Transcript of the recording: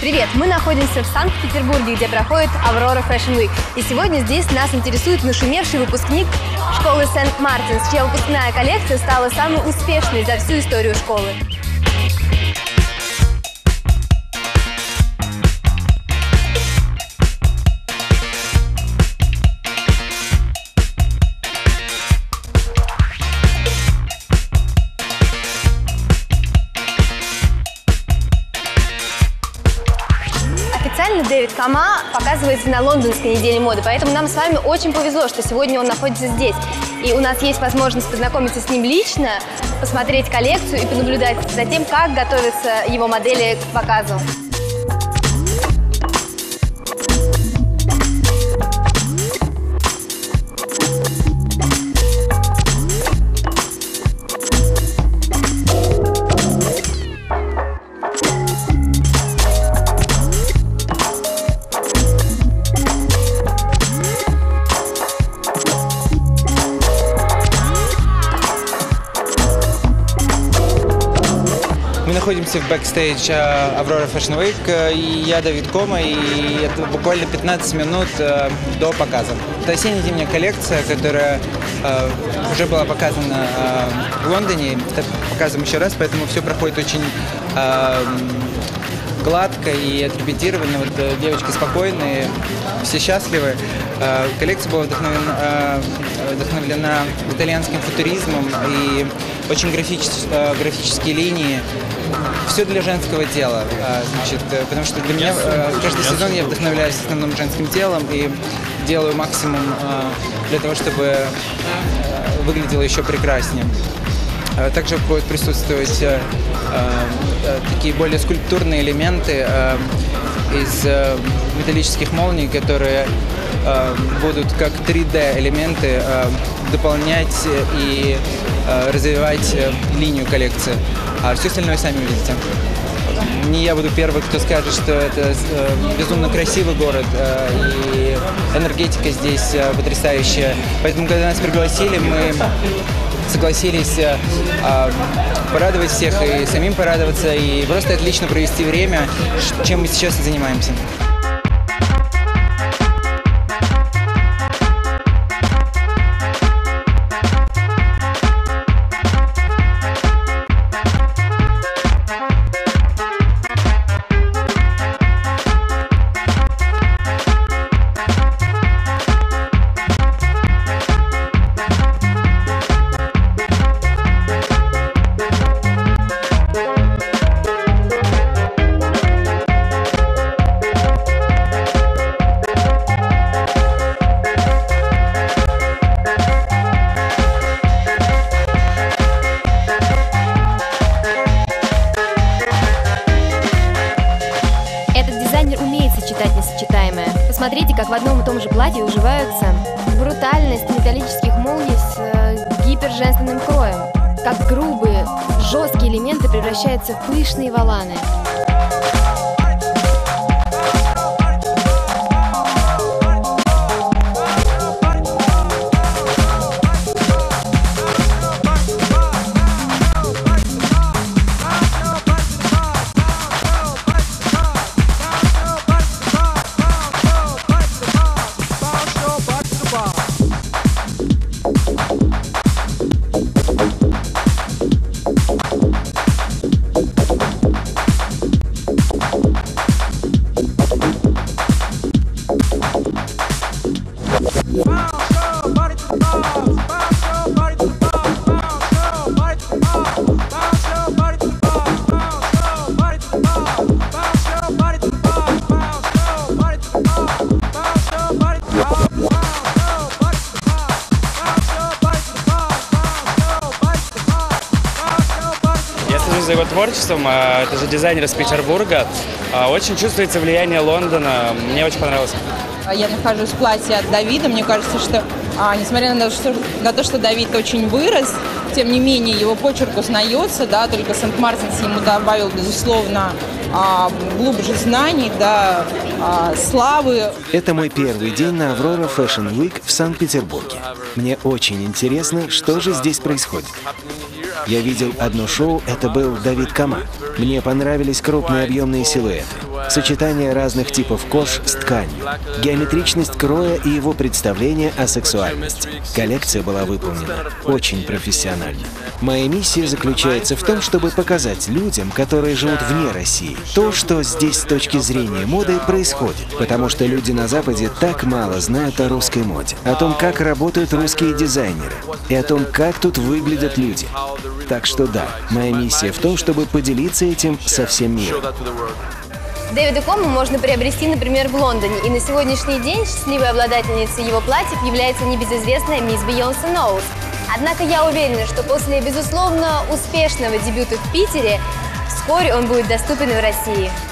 Привет! Мы находимся в Санкт-Петербурге, где проходит Аврора Fashion Week. И сегодня здесь нас интересует нашумевший выпускник школы Сент-Мартинс, чья выпускная коллекция стала самой успешной за всю историю школы. Официально Дэвид Кама показывается на лондонской неделе моды, поэтому нам с вами очень повезло, что сегодня он находится здесь. И у нас есть возможность познакомиться с ним лично, посмотреть коллекцию и понаблюдать за тем, как готовятся его модели к показу. Мы находимся в бэкстейдж Аврора Fashion Week, и я Давид Кома, и это буквально 15 минут до показа. Это осенне-зимняя коллекция, которая уже была показана в Лондоне, показываем еще раз, поэтому все проходит очень гладко и отрепетировано. Вот, девочки спокойные, все счастливы. Коллекция была вдохновлена итальянским футуризмом и очень графические линии. Все для женского тела, значит, потому что для меня каждый сезон я вдохновляюсь в основном женским телом и делаю максимум для того, чтобы выглядело еще прекраснее. Также будут присутствовать такие более скульптурные элементы из металлических молний, которые будут как 3D элементы дополнять и развивать линию коллекции. А все остальное сами видите. Не я буду первый, кто скажет, что это безумно красивый город, и энергетика здесь потрясающая. Поэтому, когда нас пригласили, мы согласились порадовать всех и самим порадоваться, и просто отлично провести время, чем мы сейчас и занимаемся. Сочетать несочетаемое. Посмотрите, как в одном и том же платье уживаются брутальность металлических молний с гиперженственным кроем. Как грубые, жесткие элементы превращаются в пышные воланы. За его творчеством, это же дизайнер из Петербурга, очень чувствуется влияние Лондона, мне очень понравилось. Я нахожусь в платье от Давида, мне кажется, что, несмотря на то, что Давид очень вырос, тем не менее его почерк узнается, да, только Сент-Мартинс ему добавил, безусловно, глубже знаний, да, славы. Это мой первый день на Аврора Fashion Week в Санкт-Петербурге. Мне очень интересно, что же здесь происходит. Я видел одно шоу, это был Давид Кама. Мне понравились крупные объемные силуэты, сочетание разных типов кож с тканью, геометричность кроя и его представление о сексуальности. Коллекция была выполнена очень профессионально. Моя миссия заключается в том, чтобы показать людям, которые живут вне России, то, что здесь с точки зрения моды происходит, потому что люди на Западе так мало знают о русской моде, о том, как работают русские дизайнеры и о том, как тут выглядят люди. Так что да, моя миссия в том, чтобы поделиться этим со всем миром. Дэвида Кома можно приобрести, например, в Лондоне, и на сегодняшний день счастливой обладательницей его платьев является небезызвестная мисс Бейонсе Ноулс. Однако я уверена, что после, безусловно, успешного дебюта в Питере, вскоре он будет доступен и в России.